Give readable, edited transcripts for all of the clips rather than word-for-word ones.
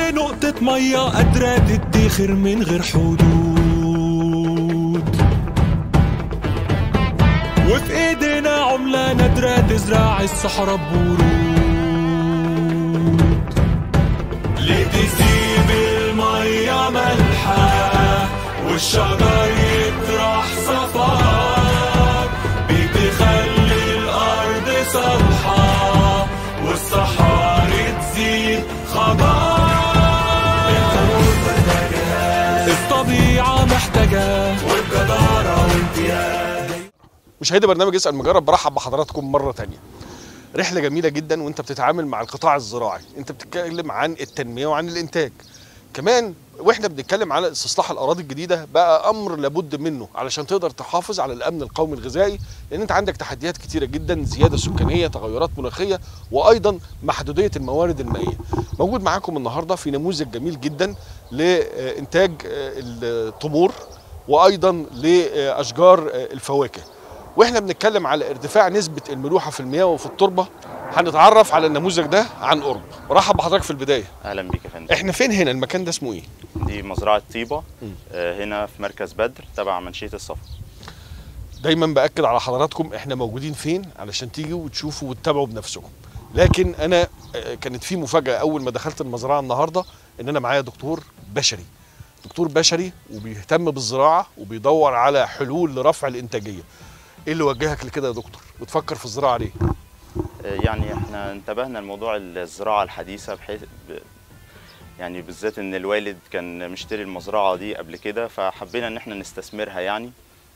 نقطة مية قادرة تدخر من غير حدود، وفي ايدينا عملة نادرة تزرع الصحراء بورود. ليه تسيب المية ملحة والشجر يطرح صفار، بتخلي الأرض صالحة والصحاري تزيد خضار. الطبيعة محتاجة والجدارة وامتياز. مشاهدي برنامج اسأل مجرب، برحب بحضراتكم مرة تانية. رحلة جميلة جدا وانت بتتعامل مع القطاع الزراعي، انت بتتكلم عن التنمية وعن الانتاج كمان، واحنا بنتكلم على استصلاح الاراضي الجديده. بقى امر لابد منه علشان تقدر تحافظ على الامن القومي الغذائي، لان انت عندك تحديات كتيره جدا، زياده سكانيه، تغيرات مناخيه، وايضا محدوديه الموارد المائيه. موجود معاكم النهارده في نموذج جميل جدا لانتاج التمور وايضا لاشجار الفواكه. واحنا بنتكلم على ارتفاع نسبه الملوحه في المياه وفي التربه، هنتعرف على النموذج ده عن قرب. برحب بحضرتك في البدايه. اهلا بيك يا فندم. احنا فين هنا؟ المكان ده اسمه ايه؟ دي مزرعه طيبه، هنا في مركز بدر تبع منشيه الصفا. دايما باكد على حضراتكم احنا موجودين فين علشان تيجوا وتشوفوا وتتابعوا بنفسكم. لكن انا كانت في مفاجاه اول ما دخلت المزرعه النهارده، ان انا معايا دكتور بشري. دكتور بشري وبيهتم بالزراعه وبيدور على حلول لرفع الانتاجيه. ايه اللي وجهك لكده يا دكتور؟ وتفكر في الزراعه ليه؟ يعني احنا انتبهنا لموضوع الزراعه الحديثه، بحيث يعني بالذات ان الوالد كان مشتري المزرعه دي قبل كده، فحبينا ان احنا نستثمرها يعني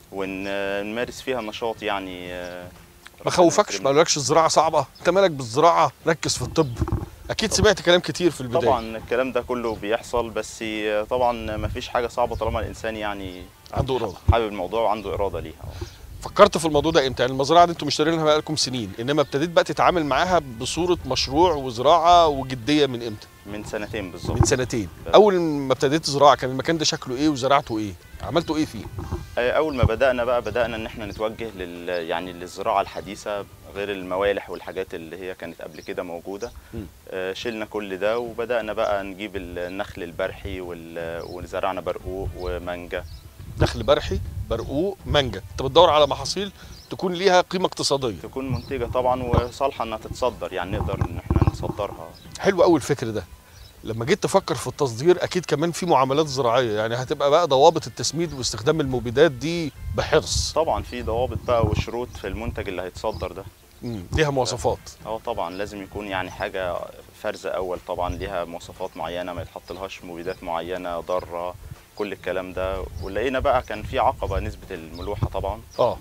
ونمارس فيها نشاط. يعني ما خوفكش؟ ما قالكش الزراعه صعبه؟ انت مالك بالزراعه؟ ركز في الطب. اكيد سمعت كلام كتير في البدايه. طبعا الكلام ده كله بيحصل، بس طبعا ما فيش حاجه صعبه طالما الانسان يعني عنده اراده، حابب الموضوع وعنده اراده ليها. فكرت في الموضوع ده امتى؟ يعني المزرعه دي انتوا مشترينها بقالكم سنين، انما ابتديت بقى تتعامل معاها بصوره مشروع وزراعه وجديه من امتى؟ من سنتين بالظبط. من سنتين. اول ما ابتديت زراعه كان المكان ده شكله ايه وزرعته ايه؟ عملتوا ايه فيه؟ اول ما بدانا ان احنا نتوجه يعني للزراعه الحديثه، غير الموالح والحاجات اللي هي كانت قبل كده موجوده. شلنا كل ده وبدانا بقى نجيب النخل البرحي وزرعنا برقوق ومانجا. نخل برحي، برقوق، مانجا. انت بتدور على محاصيل تكون ليها قيمه اقتصاديه، تكون منتجه طبعا وصالحه انها تتصدر، يعني نقدر ان احنا نصدرها. حلو قوي الفكر ده. لما جيت تفكر في التصدير اكيد كمان في معاملات زراعيه، يعني هتبقى بقى ضوابط التسميد واستخدام المبيدات دي بحرص. طبعا في ضوابط بقى وشروط في المنتج اللي هيتصدر ده. ليها مواصفات. طبعا لازم يكون يعني حاجه فرز اول، طبعا ليها مواصفات معينه، ما يتحطلهاش مبيدات معينه ضاره، كل الكلام ده. ولقينا بقى كان في عقبه نسبه الملوحه طبعا.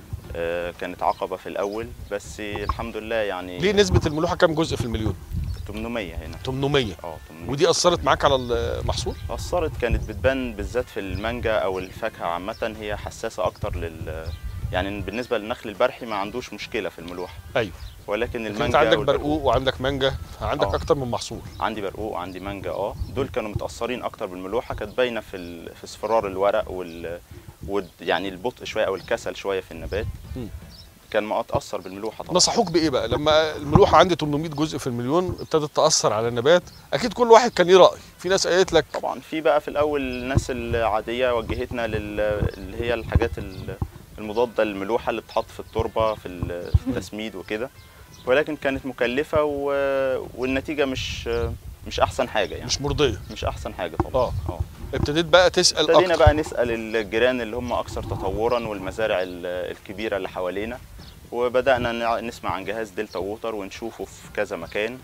كانت عقبه في الاول، بس الحمد لله. يعني ليه نسبه الملوحه كام جزء في المليون؟ 800 هنا. 800. 800. ودي اثرت معاك على المحصول؟ اثرت، كانت بتبان بالذات في المانجا او الفاكهه عامه، هي حساسه اكتر يعني بالنسبه للنخل البرحي ما عندوش مشكله في الملوحه. ايوه. ولكن المانجا انت عندك برقوق وعندك مانجا، عندك اكتر من محصول. عندي برقوق وعندي مانجا. دول كانوا متاثرين اكتر بالملوحه، كانت باينه في اصفرار الورق يعني البطء شويه او الكسل شويه في النبات. كان متاثر بالملوحه طبعا. نصحوك بايه بقى لما الملوحه عندي 800 جزء في المليون ابتدت تاثر على النبات؟ اكيد كل واحد كان ليه راي. في ناس قالت لك طبعا، في بقى في الاول الناس العاديه وجهتنا اللي هي الحاجات المضاده للملوحه اللي بتتحط في التربه في التسميد وكده، ولكن كانت مكلفه والنتيجه مش احسن حاجه، يعني مش مرضيه، مش احسن حاجه طبعا. ابتديت بقى تسال اكتر. ابتدينا بقى نسال الجيران اللي هم اكثر تطورا والمزارع الكبيره اللي حوالينا، وبدانا نسمع عن جهاز دلتا ووتر ونشوفه في كذا مكان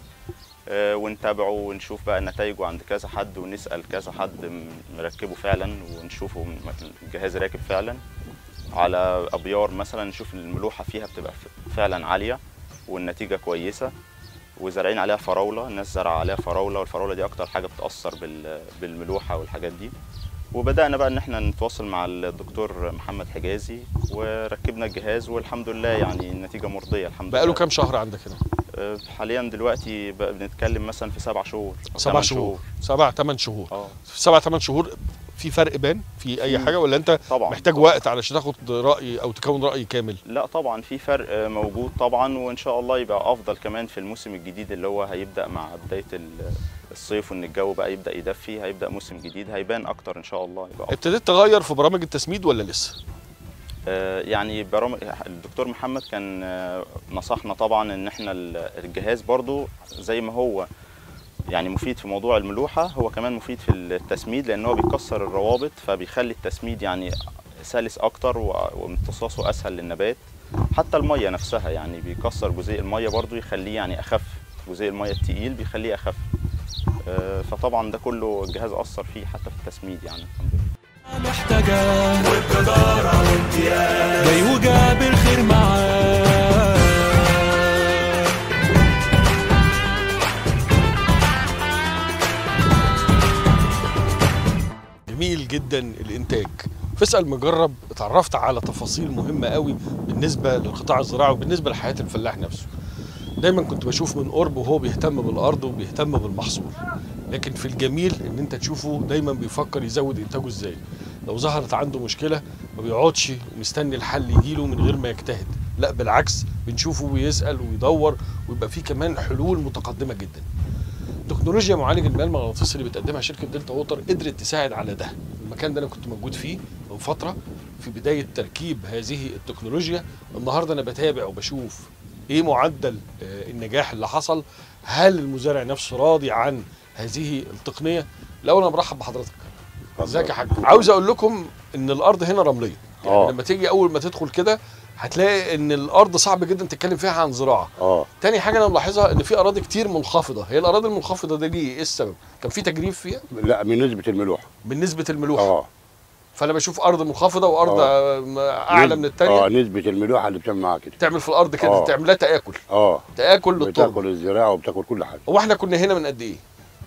ونتابعه ونشوف بقى نتائجه عند كذا حد، ونسال كذا حد مركبه فعلا ونشوفه الجهاز راكب فعلا على ابيار مثلا، نشوف الملوحه فيها بتبقى فعلا عاليه والنتيجه كويسه. وزارعين عليها فراوله، الناس زرع عليها فراوله، والفراوله دي اكتر حاجه بتاثر بالملوحه والحاجات دي. وبدانا بقى ان احنا نتواصل مع الدكتور محمد حجازي وركبنا الجهاز، والحمد لله يعني النتيجه مرضيه الحمد لله. بقاله كام شهر عندك هنا؟ حاليا دلوقتي بقى بنتكلم مثلا في 7 شهور. 7 شهور. 7 8 شهور. 7 8 شهور في فرق بان في اي حاجه، ولا انت طبعا محتاج وقت علشان تاخد راي او تكون راي كامل؟ لا طبعا في فرق موجود طبعا، وان شاء الله يبقى افضل كمان في الموسم الجديد اللي هو هيبدا مع بدايه الصيف، وان الجو بقى يبدا يدفي، هيبدا موسم جديد هيبان اكتر ان شاء الله. يبقى ابتديت تغير في برامج التسميد ولا لسه؟ يعني برامج الدكتور محمد كان نصحنا طبعا ان احنا الجهاز برضو زي ما هو يعني مفيد في موضوع الملوحه، هو كمان مفيد في التسميد، لان هو بيكسر الروابط فبيخلي التسميد يعني سلس اكتر وامتصاصه اسهل للنبات. حتى الميه نفسها يعني بيكسر جزيء الميه برضو يخليه يعني اخف، جزيء الميه التقيل بيخليه اخف. فطبعا ده كله الجهاز اثر فيه حتى في التسميد يعني الحمد لله. محتاجة وبجدارة وامتياز جاي وجاب الخير معاه. جميل جدا الانتاج. فاسأل مجرب اتعرفت على تفاصيل مهمه قوي بالنسبه للقطاع الزراعي وبالنسبه لحياه الفلاح نفسه. دايما كنت بشوف من قرب وهو بيهتم بالارض وبيهتم بالمحصول، لكن في الجميل ان انت تشوفه دايما بيفكر يزود انتاجه ازاي. لو ظهرت عنده مشكله ما بيقعدش ومستني الحل يجيله من غير ما يجتهد، لا بالعكس بنشوفه بيسال ويدور، ويبقى فيه كمان حلول متقدمه جدا. تكنولوجيا معالج المياه المغناطيسي اللي بتقدمها شركه دلتا ووتر قدرت تساعد على ده. المكان ده انا كنت موجود فيه من فتره في بدايه تركيب هذه التكنولوجيا. النهارده انا بتابع وبشوف ايه معدل النجاح اللي حصل، هل المزارع نفسه راضي عن هذه التقنيه. الاول انا برحب بحضرتك. ازيك يا حاج؟ عاوز اقول لكم ان الارض هنا رمليه، يعني لما تيجي اول ما تدخل كده هتلاقي ان الارض صعب جدا تتكلم فيها عن زراعه. تاني حاجه انا ملاحظها ان في اراضي كتير منخفضه. هي الاراضي المنخفضه دي ليه؟ ايه السبب؟ كان في تجريف فيها؟ لا، من نسبه الملوحه. من نسبه الملوحه. فانا بشوف ارض منخفضه وارض اعلى من الثانيه. نسبه الملوحه اللي بتعمل معاها كده، تعمل في الارض كده، تعملها تاكل. تاكل للتربه، بتاكل الزراعه وبتاكل كل حاجه. هو احنا كنا هنا من قد ايه؟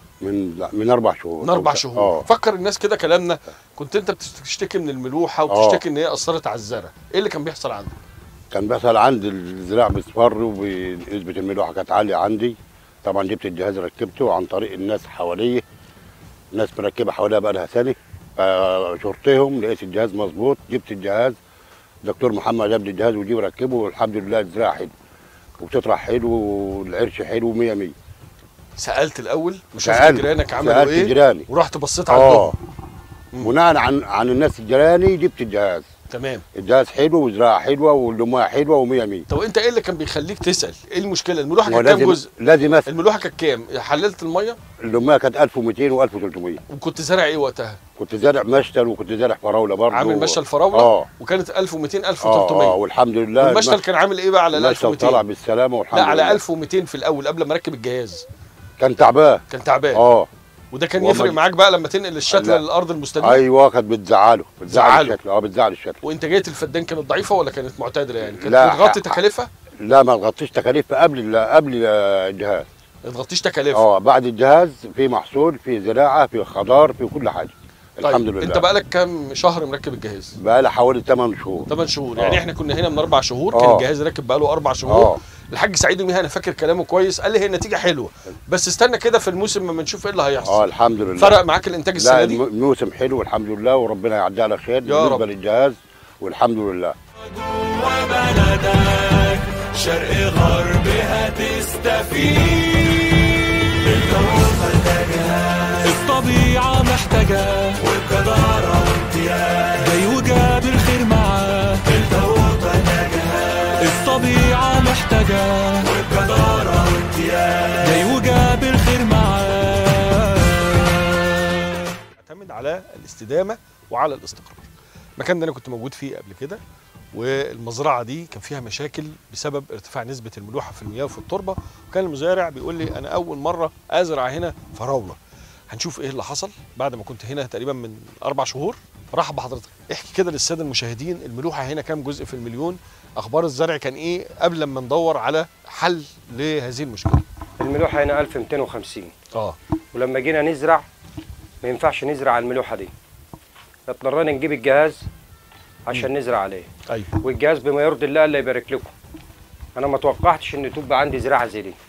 من 4 شهور. من 4 شهور. فكر الناس كده كلامنا. كنت انت بتشتكي من الملوحه وبتشتكي ان هي اثرت على الزرع، ايه اللي كان بيحصل عندك؟ كان بيحصل عندي الزراعه بيصفر ونسبه الملوحه كانت عاليه عندي. طبعا جبت الجهاز ركبته عن طريق الناس حواليه، ناس مركبه حواليها بقى لها سنه، فشرتهم لقيت الجهاز مظبوط. جبت الجهاز، دكتور محمد جاب لي الجهاز وجيب ركبه، والحمد لله الزراعه حلو وبتطرح حلو والعرش حلو 100 100. سالت الاول وشفت جيرانك عملوا ايه؟ سالت جيراني ورحت بصيت عندهم. بناء عن الناس الجيراني جبت الجهاز. تمام. الجهاز حلو وزراعه حلوه واللمايه حلوه و100 100. طب انت ايه اللي كان بيخليك تسال؟ ايه المشكله؟ الملوحه كانت كام جزء؟ لازم اسال. الملوحه كانت كام؟ حللت الميه؟ اللميه كانت 1200 و1300. وكنت زارع ايه وقتها؟ كنت زارع مشتل وكنت زارع فراوله برضه. عامل مشتل فراوله؟ وكانت 1200 1300. والحمد لله. والمشتل كان عامل ايه بقى على ال 1200؟ المشتل طلع بالسلامه والحمد لله. لا على 1200 في الاول قبل ما اركب الجهاز. كان تعبان. كان تعبان. وده كان يفرق معاك بقى لما تنقل الشتله للارض المستديمه؟ ايوه كانت بتزعله الشتله. بتزعل الشتله. وانتاجيه الفدان كانت ضعيفه ولا كانت معتدله يعني؟ كانت بتغطي تكاليفها؟ لا ما تغطيش تكاليفها قبل الجهاز. ما تغطيش تكاليفها. بعد الجهاز في محصول، في زراعه، في خضار، في كل حاجه. طيب الحمد لله. انت بقالك كام شهر مركب الجهاز؟ بقالي حوالي 8 شهور. 8 شهور. يعني احنا كنا هنا من 4 شهور. كان الجهاز راكب بقاله 4 شهور. الحاج سعيد ميها انا فاكر كلامه كويس، قال لي هي النتيجه حلوه بس استنى كده في الموسم ما نشوف ايه اللي هيحصل. الحمد لله. فرق معاك الانتاج السنه دي؟ لا الموسم حلو والحمد لله، وربنا يعدي على خير بالنسبه للجهاز والحمد لله. جوا بلدك شرق غرب هتستفيد. الطبيعه محتاجه وبجداره وامتياز جاي وجاب الخير معاه. الطبيعة محتاجة وبجدارة وامتياز جاي وجاب الخير معاه. اعتمد على الاستدامة وعلى الاستقرار. المكان ده انا كنت موجود فيه قبل كده، والمزرعة دي كان فيها مشاكل بسبب ارتفاع نسبة الملوحة في المياه وفي التربة، وكان المزارع بيقول لي انا اول مرة ازرع هنا فراولة. هنشوف ايه اللي حصل بعد ما كنت هنا تقريبا من 4 شهور. رحب بحضرتك. احكي كده للساده المشاهدين، الملوحه هنا كام جزء في المليون؟ اخبار الزرع كان ايه قبل ما ندور على حل لهذه المشكله؟ الملوحه هنا 1250. ولما جينا نزرع ما ينفعش نزرع على الملوحه دي، اضطرينا نجيب الجهاز عشان نزرع عليه. ايوه. والجهاز بما يرضي الله الله يبارك لكم، انا ما توقعتش ان تبقى عندي زراعه زي دي،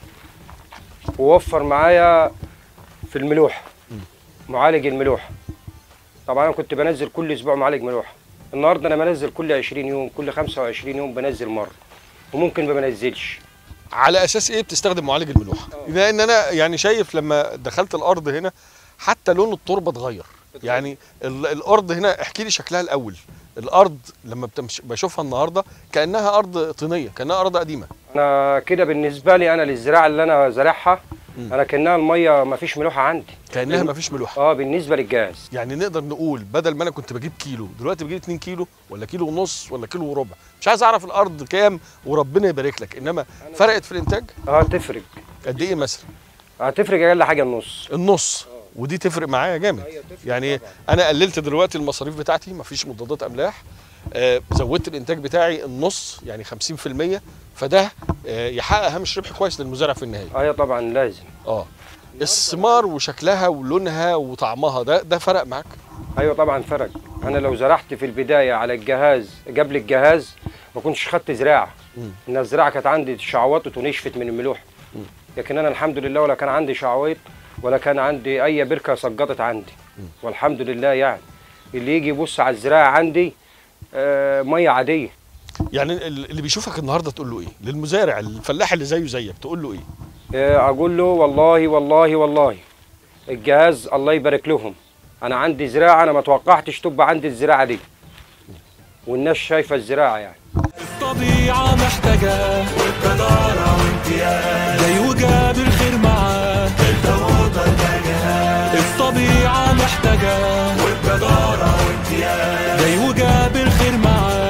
ووفر معايا في الملوحه معالج الملوحه طبعا انا كنت بنزل كل اسبوع معالج ملوحه. النهارده انا بنزل كل 20 يوم، كل 25 يوم بنزل مره، وممكن ما بنزلش. على اساس ايه بتستخدم معالج الملوحه؟ لان انا يعني شايف لما دخلت الارض هنا حتى لون التربه اتغير. يعني الارض هنا، احكي لي شكلها الاول. الارض لما بشوفها النهارده كانها ارض طينيه، كانها ارض قديمه. انا كده بالنسبه لي، انا للزراعه اللي انا زارعها انا كانها الميه ما فيش ملوحه عندي، كانها ما فيش ملوحه. بالنسبه للجهاز. يعني نقدر نقول بدل ما انا كنت بجيب كيلو، دلوقتي بجيب 2 كيلو ولا كيلو ونص ولا كيلو وربع. مش عايز اعرف الارض كام وربنا يبارك لك، انما فرقت في الانتاج. تفرق. قد ايه مثلا؟ هتفرق اقل حاجه النص. ودي تفرق معايا جامد. يعني انا قللت دلوقتي المصاريف بتاعتي، مفيش مضادات املاح، زودت الانتاج بتاعي النص يعني 50%، فده يحقق هامش ربح كويس للمزارع في النهايه. ايوه طبعا لازم. الثمار وشكلها ولونها وطعمها ده فرق معاك؟ ايوه طبعا فرق. انا لو زرعت في البدايه على الجهاز قبل الجهاز ما كنتش خدت زراعه. ان الزراعه كانت عندي شعوطت ونشفت من الملوحه. لكن انا الحمد لله ولا كان عندي شعويط ولا كان عندي اي بركه سقطت عندي، والحمد لله. يعني اللي يجي يبص على الزراعه عندي ميه عاديه. يعني اللي بيشوفك النهارده تقول له ايه؟ للمزارع الفلاح اللي زيه زيك تقول له ايه؟ اقول له والله والله والله الجهاز الله يبارك لهم. انا عندي زراعه انا ما توقعتش تبقى عندي الزراعه دي، والناس شايفه الزراعه. يعني الطبيعه محتاجه والجداره وامتياز، جاي وجاب الخير معاه التوتر ده جهاز. الطبيعه محتاجه والجداره وامتياز، جاي وجاب الخير معاه.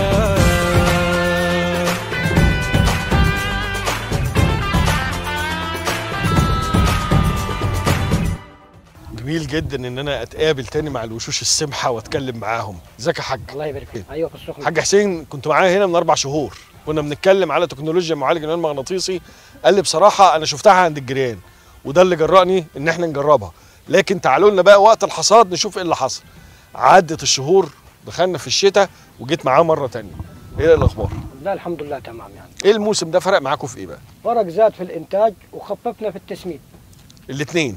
جميل جدا ان انا اتقابل تاني مع الوشوش السمحه واتكلم معاهم. ازيك يا حاج؟ الله يبارك فيك. ايوه في السخنه. حاج حسين كنت معايا هنا من 4 شهور، كنا بنتكلم على تكنولوجيا معالج النواه المغناطيسي. قال لي بصراحه انا شفتها عند الجيران وده اللي جرأني ان احنا نجربها، لكن تعالوا لنا بقى وقت الحصاد نشوف ايه اللي حصل. عدت الشهور، دخلنا في الشتاء وجيت معاه مره تانيه. ايه الاخبار؟ لا الحمد لله تمام. يعني ايه الموسم ده فرق معاكم في ايه بقى؟ فرق زاد في الانتاج وخففنا في التسميد. الاثنين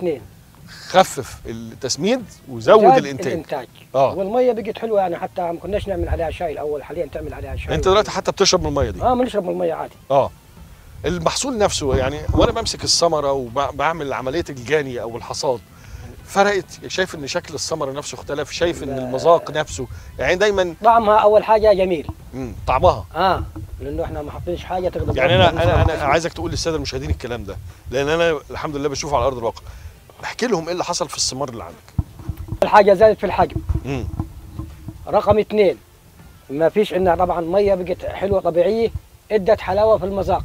خفف التسميد وزود الانتاج. والميه بقت حلوه. يعني حتى ما كناش نعمل عليها شاي الاول، حاليا تعمل عليها شاي. انت دلوقتي حتى بتشرب من الميه دي؟ بنشرب من الميه عادي. المحصول نفسه يعني وانا بمسك الثمره وبعمل عمليه الجاني او الحصاد فرقت؟ شايف ان شكل الثمره نفسه اختلف؟ شايف ان المذاق نفسه يعني دايما طعمها اول حاجه جميل. طعمها لانه احنا ما حاطينش حاجه تقدر. يعني انا عايزك تقول للساده المشاهدين الكلام ده، لان انا الحمد لله بشوفه على ارض الواقع. احكي لهم ايه اللي حصل في الثمار اللي عندك. الحاجه زادت في الحجم. رقم 2 ما فيش انها طبعا ميه بقت حلوه طبيعيه، ادت حلاوه في المذاق.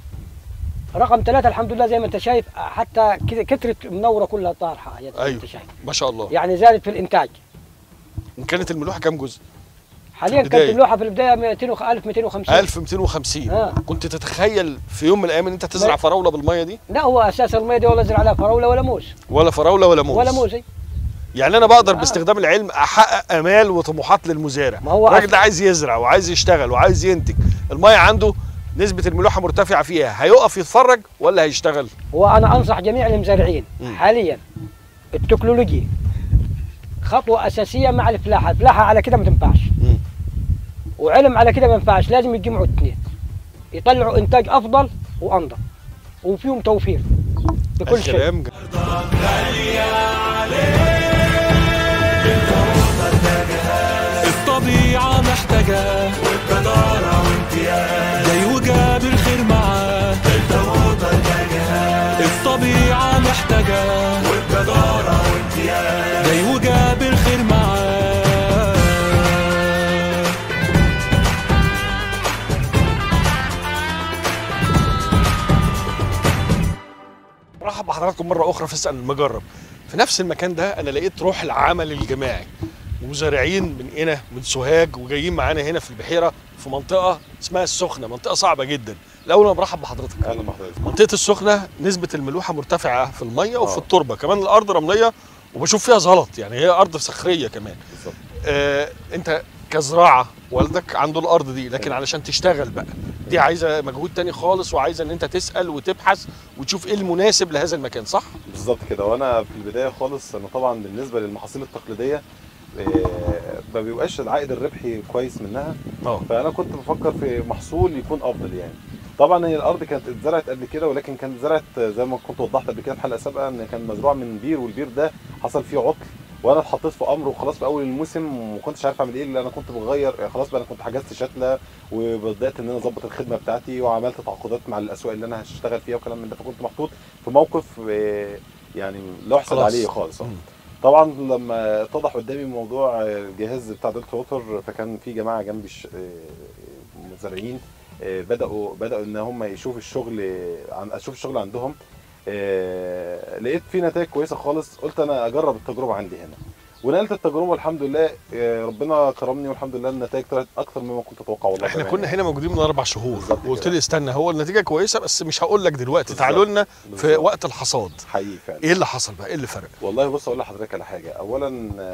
رقم 3 الحمد لله زي ما انت شايف حتى كترت منوره كلها طارحه. ايوه انت شايف ما شاء الله. يعني زادت في الانتاج. كانت الملوحه كام جزء؟ حاليا كانت الملوحه في البدايه 1250. 1250. كنت تتخيل في يوم من الايام ان انت تزرع فراوله بالميه دي؟ لا، هو اساس الميه دي ولا ازرع عليها فراوله ولا موز. ولا فراوله ولا موز. ولا موز. يعني انا بقدر باستخدام العلم احقق امال وطموحات للمزارع. ما هو الراجل ده عايز يزرع وعايز يشتغل وعايز ينتج، الميه عنده نسبه الملوحه مرتفعه فيها، هيقف يتفرج ولا هيشتغل؟ وانا انصح جميع المزارعين حاليا التكنولوجيا خطوه اساسيه مع الفلاحه. الفلاحه على كده ما تنفعش، وعلم على كده ما ينفعش. لازم يجمعوا الاثنين، يطلعوا انتاج افضل وانضف وفيهم توفير بكل شيء. الطبيعه محتاجه والجداره وامتياز، جاي وجاب الخير معاه التوتر ده جهاز. الطبيعه محتاجه والجداره وامتياز، جاي وجاب الخير معاه. مرحب بحضراتكم مره اخرى في اسال المجرب. في نفس المكان ده انا لقيت روح العمل الجماعي، مزارعين من هنا من سوهاج وجايين معانا هنا في البحيره في منطقه اسمها السخنه، منطقه صعبه جدا. الاول انا برحب بحضرتك. اهلا بحضرتك. منطقه السخنه نسبه الملوحه مرتفعه في الميه وفي التربه، كمان الارض رمليه وبشوف فيها زلط، يعني هي ارض صخريه كمان. بالظبط. انت كزراعه والدك عنده الارض دي، لكن علشان تشتغل بقى دي عايزه مجهود تاني خالص، وعايزه ان انت تسال وتبحث وتشوف ايه المناسب لهذا المكان، صح؟ بالظبط كده. وانا في البدايه خالص انا طبعا بالنسبه للمحاصيل التقليديه ما بيبقاش العائد الربحي كويس منها، فانا كنت بفكر في محصول يكون افضل يعني. طبعا هي الارض كانت اتزرعت قبل كده، ولكن كانت اتزرعت زي ما كنت وضحت قبل كده في حلقه سابقه ان كان مزروع من بير، والبير ده حصل فيه عطل، وانا اتحطيت في امر وخلاص في اول الموسم وما كنتش عارف اعمل ايه، اللي انا كنت بغير يعني خلاص بقى انا كنت حجزت شتله وبدات ان انا اظبط الخدمه بتاعتي وعملت تعاقدات مع الاسواق اللي انا هشتغل فيها وكلام من ده، فكنت محطوط في موقف يعني لا يحسد عليه خالص. طبعا لما اتضح قدامي موضوع الجهاز بتاع دلتا ووتر، فكان في جماعه جنبي مزارعين بداوا ان هم يشوفوا الشغل عندهم، لقيت في نتائج كويسه خالص، قلت انا اجرب التجربه عندي هنا، ونقلت التجربه الحمد لله. ربنا كرمني والحمد لله النتائج طلعت اكتر مما كنت اتوقع. والله احنا كنا هنا موجودين من 4 شهور وقلت لي استنى، هو النتيجه كويسه بس مش هقول لك دلوقتي، تعالوا لنا في وقت الحصاد. حقيقي فعلا. ايه اللي حصل بقى؟ ايه اللي فرق؟ والله بص اقول لحضرتك على حاجه. اولا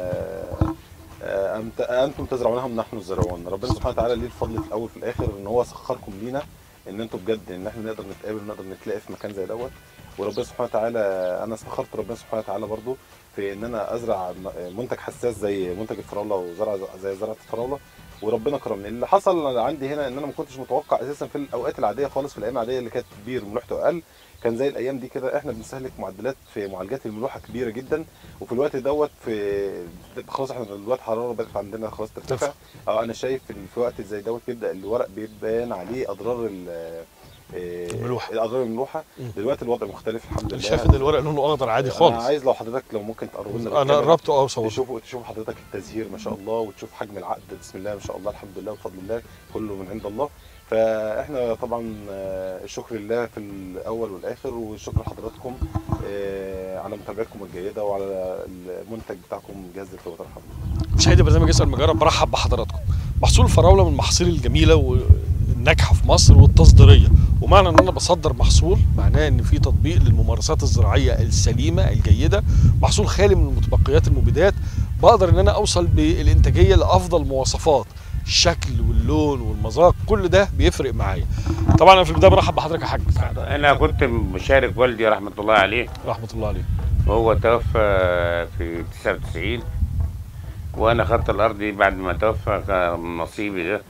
انتم تزرعونهم نحن الزراعون. ربنا سبحانه وتعالى ليه الفضل في الاول في الاخر ان هو سخركم لينا، ان انتم بجد ان احنا نقدر نتقابل ونقدر نتلاقي في مكان زي دوت. وربنا سبحانه وتعالى انا استخرت ربنا سبحانه وتعالى برضو في ان انا ازرع منتج حساس زي منتج الفراوله وزرع زي زرعه الفراوله، وربنا كرمني. اللي حصل عندي هنا ان انا ما كنتش متوقع اساسا في الاوقات العاديه خالص، في الايام العاديه اللي كانت كبير ملوحته اقل، كان زي الايام دي كده احنا بنستهلك معدلات في معالجات الملوحه كبيره جدا، وفي الوقت دوت في خلاص احنا دلوقتي الحراره بدات عندنا خلاص ترتفع. انا شايف ان في وقت زي دوت بيبدا الورق بيبان عليه اضرار الملوحه، الاضرار الملوحه. دلوقتي الوضع مختلف الحمد لله. شايف ان الورق لونه اخضر عادي خالص. انا عايز لو حضرتك لو ممكن تقرب لنا، انا قربته تشوف حضرتك التزهير ما شاء الله، وتشوف حجم العقد بسم الله ما شاء الله الحمد لله وبفضل الله كله من عند الله. فاحنا طبعا الشكر لله في الاول والاخر، والشكر لحضراتكم على متابعتكم الجيده وعلى المنتج بتاعكم جهاز دلتا ووتر. الحمد لله. مشاهدي برنامج اسال مجرب، برحب بحضراتكم. محصول الفراوله من المحاصيل الجميله والناجحه في مصر والتصديريه، ومعنى ان انا بصدر محصول معناه ان في تطبيق للممارسات الزراعيه السليمه الجيده، محصول خالي من المتبقيات المبيدات، بقدر ان انا اوصل بالانتاجيه لافضل مواصفات، الشكل واللون والمذاق كل ده بيفرق معايا. طبعا انا في البدايه برحب بحضرتك يا حاج. انا كنت مشارك والدي رحمه الله عليه، رحمه الله عليه، وهو توفى في 99، وانا خدت الارض دي بعد ما توفى، كان نصيبي ده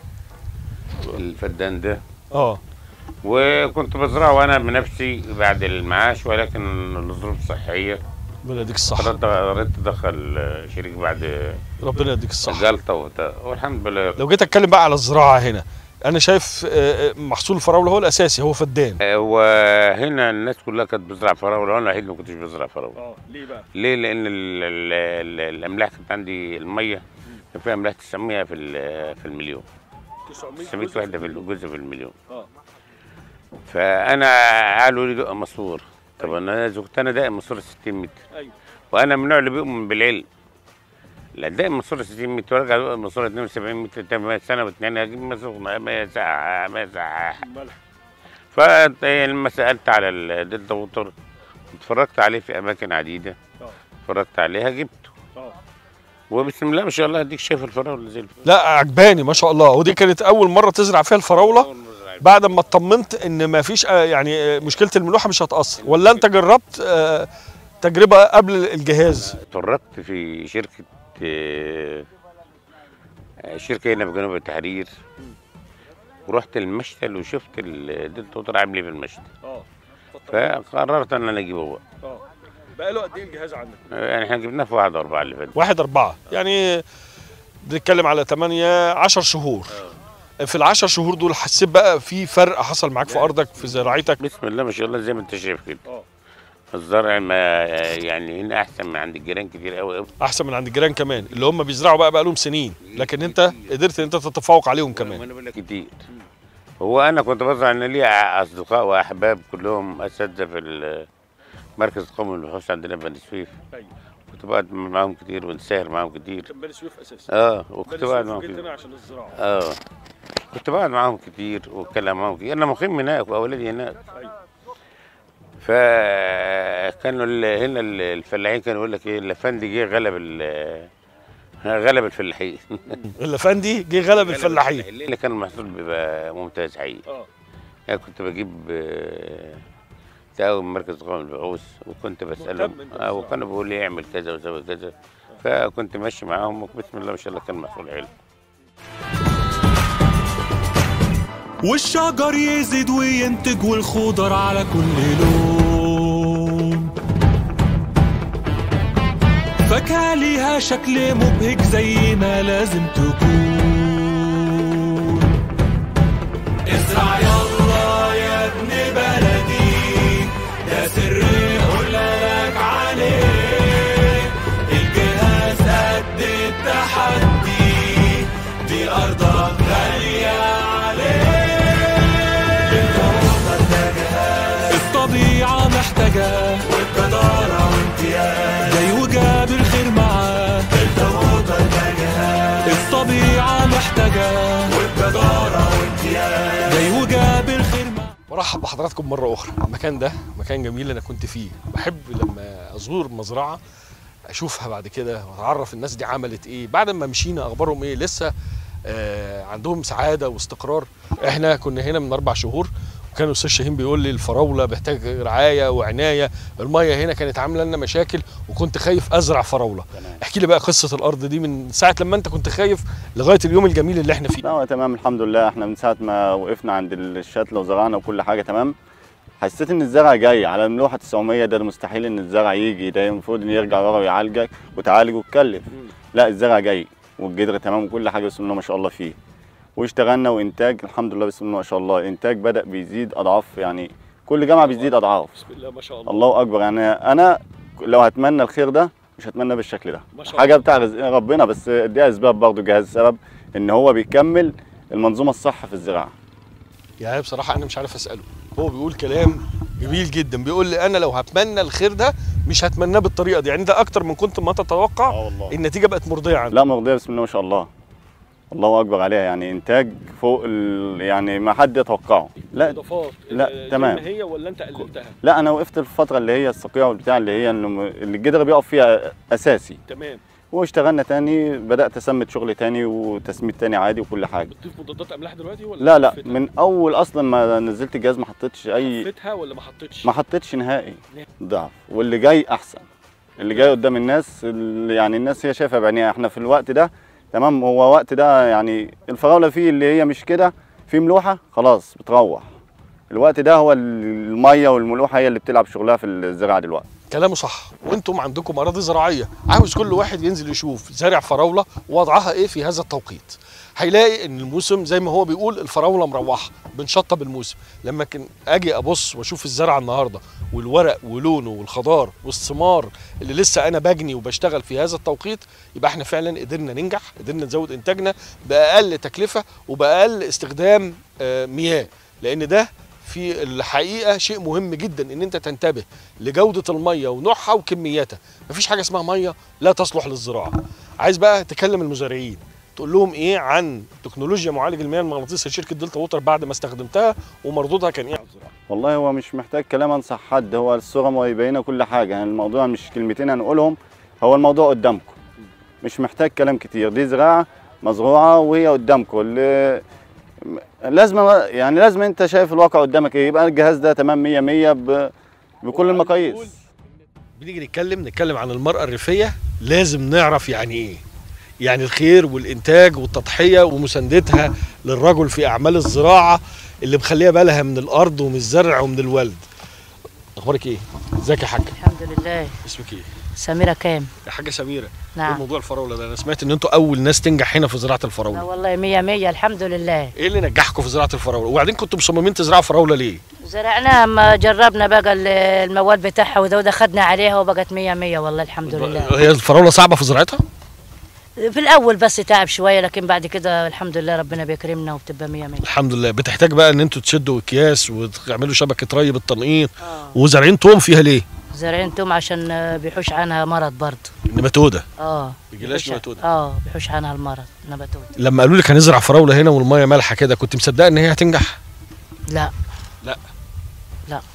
الفدان ده. وكنت بزرعه وانا بنفسي بعد المعاش، ولكن الظروف الصحيه ربنا يديك الصحه، قررت ادخل شريك بعد ربنا يديك الصحه الجلطه والحمد لله. لو جيت اتكلم بقى على الزراعه هنا، انا شايف محصول الفراوله هو الاساسي، هو فدان. وهنا الناس كلها كانت بتزرع فراوله، وانا الوحيد ما كنتش بزرع فراوله. ليه بقى؟ ليه؟ لان الاملاح كانت عندي، الميه كان فيها املاح 900 في المليون، 900 وحده في الجزء في المليون. فانا قالوا لي دق ماسوره. طب انا كنت داقم ماسوره 60 متر. ايوه. وانا من النوع اللي بيؤمن بالعلم. لا داقم ماسوره 60 متر وارجع دق ماسوره 72 متر سنه واتنين اجيب مسخنه ما يسع. فلما سالت على الدلتا ووتر اتفرجت عليه في اماكن عديده. اتفرجت عليها جبته. وبسم الله ما شاء الله اديك شايف الفراوله زي الفل. لا عجباني ما شاء الله. ودي كانت اول مره تزرع فيها الفراوله بعد ما اطمنت ان ما فيش يعني مشكله الملوحه مش هتاثر، ولا انت جربت تجربه قبل الجهاز؟ اتفرجت في شركه هنا في جنوب التحرير، ورحت المشتل وشفت الدلتا ووتر عامل ايه في المشتل. فقررت ان انا اجيبه بقى. بقى له قد ايه الجهاز عندك؟ يعني احنا جبناه في 1/4 اللي فات. 1/4 يعني بنتكلم على 10 شهور. في ال10 شهور دول حسيت بقى في فرق حصل معاك في ارضك في زراعتك؟ بسم الله ما شاء الله زي ما انت شايف كده. الزرع ما يعني هنا احسن من عند الجيران كتير قوي. احسن من عند الجيران كمان اللي هم بيزرعوا بقى لهم سنين، لكن انت قدرت ان انت تتفوق عليهم كمان. انا بقول لك كتير. هو انا كنت بزرع، ان ليا اصدقاء واحباب كلهم اساتذه في المركز القومي للبحوث عندنا في بني سويف. ايوه. كنت بقعد معاهم كتير ونسهر معاهم كتير. كان بني سويف اساسا. وكنت بقعد معاهم كتير. هنا عشان الزراعه. كنت بقعد معاهم كتير واتكلم معاهم كتير، انا مقيم هناك واولادي هناك. ايوه. فكانوا هنا الفلاحين كانوا يقول لك ايه، الافندي جه غلب غلب الفلاحين. الافندي جه غلب الفلاحين. الليله كان المحصول بيبقى ممتاز حقيقي. يعني كنت بجيب تقاوي من مركز قوم البحوث، وكنت بسالهم وكانوا بيقولوا لي اعمل كذا وسوي كذا، فكنت ماشي معاهم وبسم الله ما شاء الله كان المحصول حلو. والشجر يزيد وينتج والخضر على كل لون، فاكهة ليها شكل مبهج زي ما لازم تكون. ازرع يلا يا ابن بلدي، ده سر قولك عليه، الجهاز قد التحدي، دي أرضك غالية عليه. الطبيعة محتاجة والجدارة وامتياز، جاي وجاب الخير معاه، الطبيعة محتاجة والجدارة وامتياز، جاي وجاب الخير معاه. برحب بحضراتكم مرة أخرى. المكان ده مكان جميل أنا كنت فيه، بحب لما أزور مزرعة أشوفها بعد كده وأتعرف الناس دي عملت إيه، بعد ما مشينا أخبارهم إيه، لسه عندهم سعادة واستقرار. إحنا كنا هنا من 4 شهور، وكان الاستاذ شاهين بيقول لي الفراوله محتاج رعايه وعنايه، الميه هنا كانت عامله لنا مشاكل وكنت خايف ازرع فراوله. احكي لي بقى قصه الارض دي من ساعه لما انت كنت خايف لغايه اليوم الجميل اللي احنا فيه. لا تمام الحمد لله، احنا من ساعه ما وقفنا عند الشتله وزرعنا وكل حاجه تمام. حسيت ان الزرع جاي على الملوحه 900، ده مستحيل ان الزرع يجي، ده المفروض ان يرجع ورا ويعالجك وتعالج وتكلف. لا الزرع جاي والجدر تمام وكل حاجه بسم الله ما شاء الله فيه، واشتغلنا وانتاج الحمد لله بسم الله ما شاء الله. الانتاج بدا بيزيد اضعاف، يعني كل جامعه بيزيد اضعاف. بسم الله ما شاء الله. الله اكبر. يعني انا لو هتمنى الخير ده مش هتمنى بالشكل ده، حاجه بتاع ربنا، بس دي اسباب برضه، جهاز سبب ان هو بيكمل المنظومه الصح في الزراعه. يعني بصراحه انا مش عارف اساله، هو بيقول كلام جميل جدا، بيقول لي انا لو هتمنى الخير ده مش هتمناه بالطريقه دي، يعني ده اكتر من كنت ما تتوقع. والله النتيجه بقت مرضيه عنك. لا مرضيه بسم الله ما شاء الله، الله اكبر عليها، يعني انتاج فوق يعني ما حد يتوقعه. لا اضافات لا تمام. هي ولا انت قللتها؟ لا انا وقفت الفتره اللي هي الصقيع والبتاع اللي هي اللي الجدر بيقف فيها اساسي. تمام. واشتغلنا تاني، بدات اسمد شغل تاني وتسميد تاني عادي وكل حاجه. بتضيف مضادات املاح دلوقتي ولا؟ لا من اول اصلا ما نزلت الجهاز ما حطيتش اي. حطيتها ولا ما حطيتش؟ ما حطيتش نهائي. ضعف، واللي جاي احسن، اللي جاي قدام الناس، يعني الناس هي شايفه بعينيها. احنا في الوقت ده تمام، هو وقت ده يعني الفراوله فيه اللي هي مش كده، في ملوحه خلاص بتروح. الوقت ده هو الميه والملوحه هي اللي بتلعب شغلها في الزراعه دلوقتي. كلامه صح، وانتم عندكم اراضي زراعيه، عاوز كل واحد ينزل يشوف زارع فراوله وضعها ايه في هذا التوقيت. هيلاقي ان الموسم زي ما هو بيقول الفراوله مروحه، بنشطب الموسم. لما اجي ابص واشوف الزرع النهارده والورق ولونه والخضار والثمار اللي لسه انا بجني وبشتغل في هذا التوقيت، يبقى احنا فعلا قدرنا ننجح، قدرنا نزود انتاجنا باقل تكلفه وباقل استخدام مياه، لان ده في الحقيقه شيء مهم جدا ان انت تنتبه لجوده الميه ونوعها وكمياتها. مفيش حاجه اسمها ميه لا تصلح للزراعه. عايز بقى تكلم المزارعين، تقول لهم ايه عن تكنولوجيا معالج المياه المغناطيسي لشركه دلتا ووتر بعد ما استخدمتها ومردودها كان ايه على الزراعه؟ والله هو مش محتاج كلام انصح حد، هو الصوره مبينه كل حاجه، يعني الموضوع مش كلمتين هنقولهم، هو الموضوع قدامكم، مش محتاج كلام كتير. دي زراعه مزروعه وهي قدامكم، لازم انت شايف الواقع قدامك ايه، يبقى الجهاز ده تمام 100 بكل المقاييس. بنيجي نتكلم عن المرأة الريفية، لازم نعرف يعني ايه، يعني الخير والانتاج والتضحية ومساندتها للرجل في اعمال الزراعة اللي مخليها بالها من الارض ومن الزرع ومن الولد. اخبارك ايه؟ ازيك يا حاجة؟ الحمد لله. اسمك ايه؟ سميرة كام؟ يا حاجة سميرة. نعم. ايه موضوع الفراولة ده؟ انا سمعت ان انتوا اول ناس تنجح هنا في زراعة الفراولة. لا والله 100 الحمد لله. ايه اللي نجحكم في زراعة الفراولة؟ وبعدين كنتوا مصممين تزرعوا فراولة ليه؟ زرعناها ما جربنا بقى المواد بتاعها وده خدنا عليها وبقت 100 والله الحمد لله. هي الفراولة صعبة في زراعتها؟ في الاول بس تعب شويه، لكن بعد كده الحمد لله ربنا بيكرمنا وبتبقى 100. الحمد لله. بتحتاج بقى ان انتوا تشدوا اكياس وتعملوا شبكه ري بالتنقيط. وزارعين توم فيها ليه؟ زارعين توم عشان بيحوش عنها مرض برضه. نباتوده. بيجيلاش نباتوده. بيحوش عنها المرض نباتوده. لما قالوا لك هنزرع فراوله هنا والميه مالحه كده، كنت مصدقه ان هي هتنجح؟ لا. لا. لا.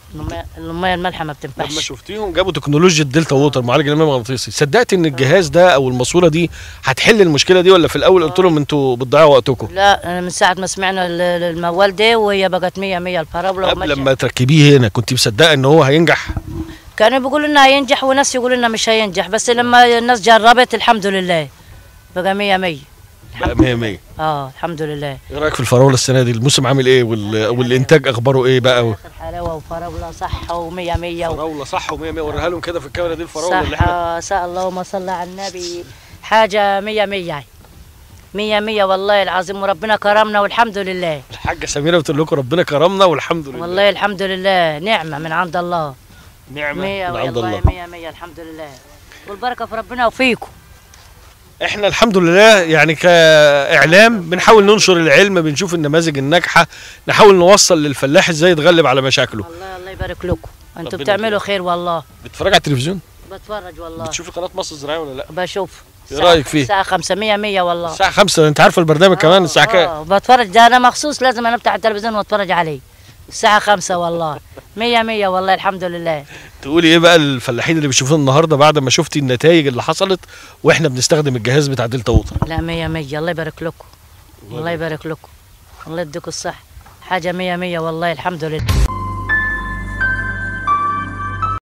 الميه المالحه ما لما بتنفعش. شفتيهم جابوا تكنولوجيا دلتا ووتر معالج المياه المغناطيسي، صدقت ان الجهاز ده او الماسوره دي هتحل المشكله دي، ولا في الاول قلت لهم انتوا بتضيعوا وقتكم؟ لا انا من ساعه ما سمعنا الموال ده وهي بقت 100 100 الفراوله. قبل لما تركبيه هنا كنت مصدقه ان هو هينجح؟ كانوا بيقولوا لنا هينجح وناس يقولوا لنا مش هينجح، بس لما الناس جربت الحمد لله بقى 100 100. بقى 100 100. الحمد لله. ايه رايك في الفراوله السنه دي؟ الموسم عامل ايه والانتاج اخباره ايه بقى؟ حلاوه وفراوله صح و100 100. فراوله صح و100 100. وريها لهم كده في الكاميرا دي الفراوله اللي احنا صح. اللهم صل على النبي. حاجه 100 100 100 100 والله العظيم، وربنا كرمنا والحمد لله. الحاجه سميره بتقول لكم ربنا كرمنا والحمد لله. والله الحمد لله، نعمه من عند الله. نعمه 100 من عند الله. 100 100 الحمد لله، والبركه في ربنا وفيكم. احنا الحمد لله يعني كاعلام بنحاول ننشر العلم، بنشوف النماذج الناجحه، نحاول نوصل للفلاح ازاي يتغلب على مشاكله. الله يبارك لكم، انتوا بتعملوا خير والله. بتتفرج على التلفزيون؟ بتفرج والله. بتشوفي قناه مصر الزراعيه ولا لا؟ بشوف. ايه رايك فيه؟ الساعه 5 100 100 والله. الساعه 5 انت عارفه البرنامج كمان الساعه كام؟ بتفرج، ده انا مخصوص لازم انا افتح التلفزيون واتفرج عليه الساعه 5 والله. 100 100 والله الحمد لله. تقولي ايه بقى الفلاحين اللي بيشوفونا النهارده بعد ما شفتي النتائج اللي حصلت واحنا بنستخدم الجهاز بتاع دلتا ووتر؟ لا 100 100 الله يبارك لكم. الله يبارك لكم. الله يديكم الصحه. حاجه 100 100 والله الحمد لله.